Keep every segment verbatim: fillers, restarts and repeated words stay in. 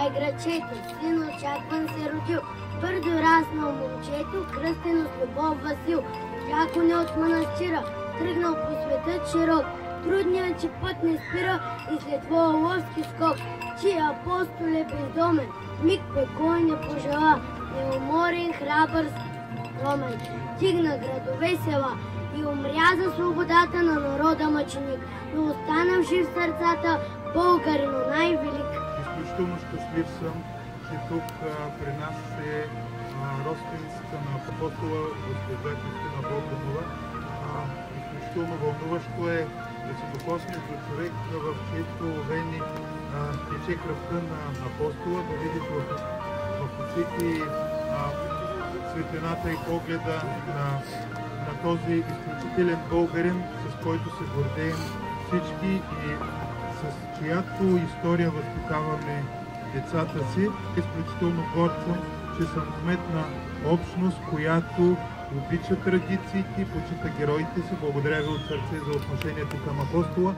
грачето, син очакван се родил. Твърдо раснал момчето, кръстено с любов Васил. Дяконе от манастира, тръгнал по света широк. Трудният, че път не спира и след твоя ловски скок. Че апостол е бездомен, миг покой не пожела, неуморен, храбър, скромен. Тигна градове села и умря за свободата на народа мъченик, но останал жив в сърцата българин, най-велик. Изключително щастлив съм, че тук а, при нас е а, родственицата на апостола госпожа Кристина Богданова. А, изключително вълнуващо е да се докоснеш до човек, в чието вени тече кръвта на апостола, да видиш в, в очите светлината и погледа на, на този изключителен българин, с който се гордеем всички и с чиято история възпитаваме децата си. Изключително горд съм, че съм кмет на общност, която обича традициите, почита героите си. Благодаря ви от сърце за отношението към апостола.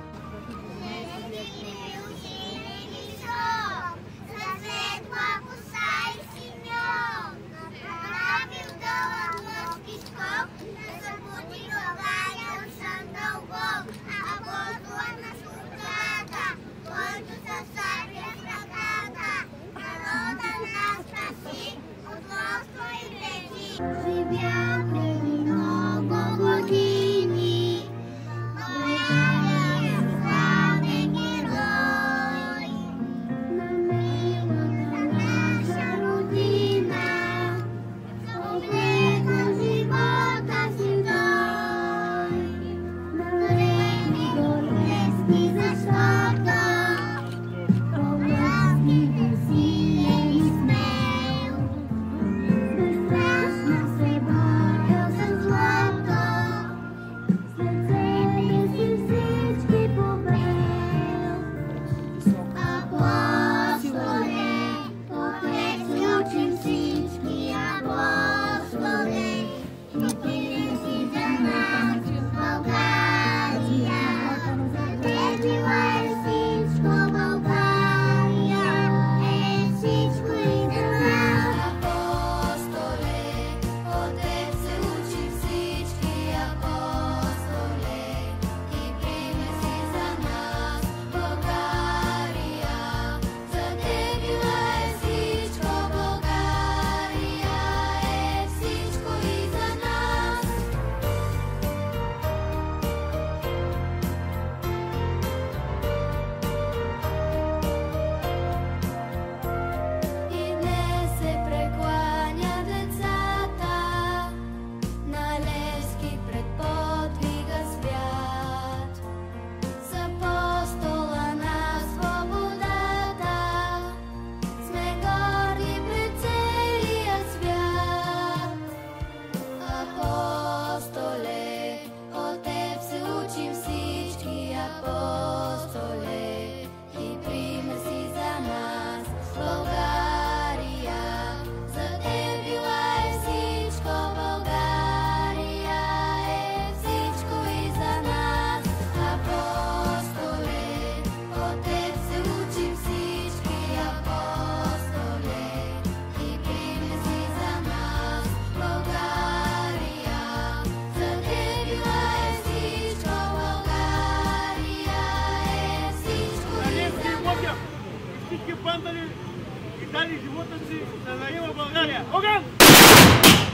Всички бандали и дали живота си за да има България. Огън!